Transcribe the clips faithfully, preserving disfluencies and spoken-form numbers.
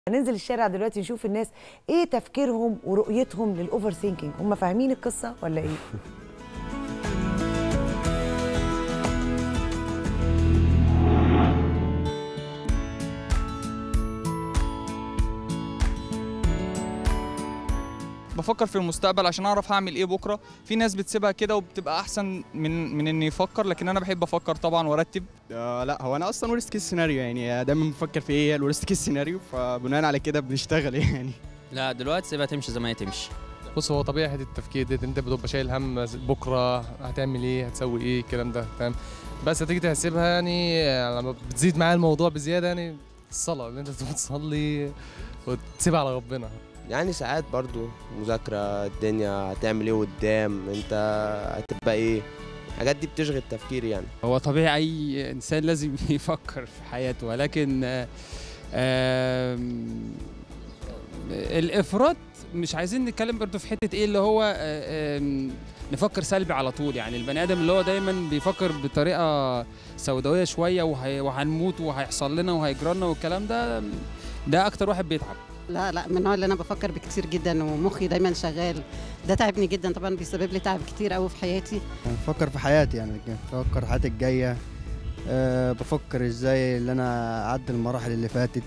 هننزل الشارع دلوقتي نشوف الناس ايه تفكيرهم ورؤيتهم للاوفر ثينكينج، هم فاهمين القصه ولا ايه؟ بفكر في المستقبل عشان اعرف هعمل ايه بكره. في ناس بتسيبها كده وبتبقى احسن من من اني يفكر، لكن انا بحب افكر طبعا وارتب. آه لا، هو انا اصلا ورست كيس سيناريو، يعني دايما بفكر في ايه الورست كيس سيناريو، فبناء على كده بنشتغل يعني. لا دلوقتي سيبها تمشي زي ما هي تمشي. بص، هو طبيعي حته التفكير دي، انت بتبقى شايل هم بكره هتعمل ايه، هتسوي ايه، الكلام ده تمام. بس هتيجي تحسبها يعني لما بتزيد معايا الموضوع بزياده، يعني الصلاه اللي انت تقوم تصلي وتسيبها على ربنا. يعني ساعات برضو مذاكرة، الدنيا هتعمل ايه قدام، انت هتبقى ايه، الحاجات دي بتشغل تفكيري يعني. هو طبيعي اي انسان لازم يفكر في حياته، ولكن آآ آآ الافراط مش عايزين نتكلم برضو في حته ايه اللي هو نفكر سلبي على طول. يعني البني ادم اللي هو دايما بيفكر بطريقه سوداويه شويه وهنموت وهيحصل لنا وهيجرى لنا والكلام ده، ده اكتر واحد بيتعب. لا لا، من النوع اللي انا بفكر بكتير جدا ومخي دايما شغال، ده تعبني جدا طبعا، بيسبب لي تعب كتير قوي في حياتي. بفكر في حياتي، يعني بفكر حياتي الجايه، أه بفكر ازاي اللي انا اعدي المراحل اللي فاتت.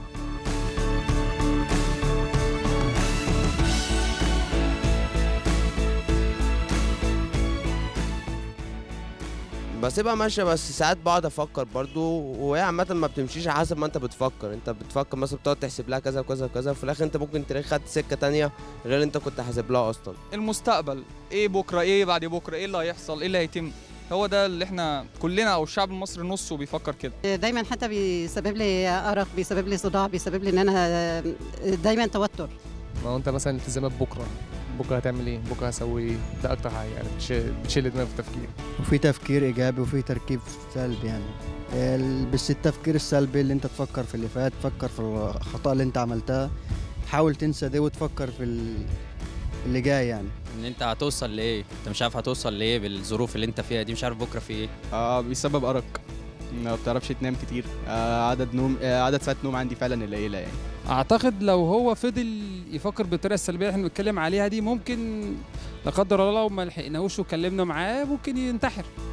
بسيبها ماشيه، بس ساعات بقعد افكر برضو، وهي عامه ما بتمشيش حسب ما انت بتفكر. انت بتفكر مثلا بتقعد تحسب لها كذا وكذا وكذا، وفي الاخر انت ممكن تلاقي خدت سكه تانية غير اللي انت كنت حاسب لها اصلا. المستقبل ايه، بكره ايه، بعد بكره ايه اللي هيحصل، ايه اللي هيتم، هو ده اللي احنا كلنا او الشعب المصري نصه بيفكر كده. دايما حتى بيسبب لي ارق، بيسبب لي صداع، بيسبب لي ان انا دايما توتر. ما هو انت مثلا التزامات بكره، بكره هتعمل ايه، بكره هسوي ايه، ده اكتر حاجه يعني بتشيل دماغك في التفكير. وفي تفكير ايجابي وفي تركيب سلبي يعني، بس التفكير السلبي اللي انت تفكر في اللي فات، تفكر في الخطأ اللي انت عملتها، حاول تنسى ده وتفكر في اللي جاي. يعني ان انت هتوصل لايه، انت مش عارف هتوصل لايه بالظروف اللي انت فيها دي، مش عارف بكره في ايه. اه بيسبب ارق، ما بتعرفش تنام كتير، آه عدد نوم آه عدد ساعات نوم عندي فعلا قليله يعني. اعتقد لو هو فضل يفكر بالطريقه السلبيه اللي احنا بنتكلم عليها دي، ممكن لا قدر الله لو ما لحقناهوش وكلمنا معاه ممكن ينتحر.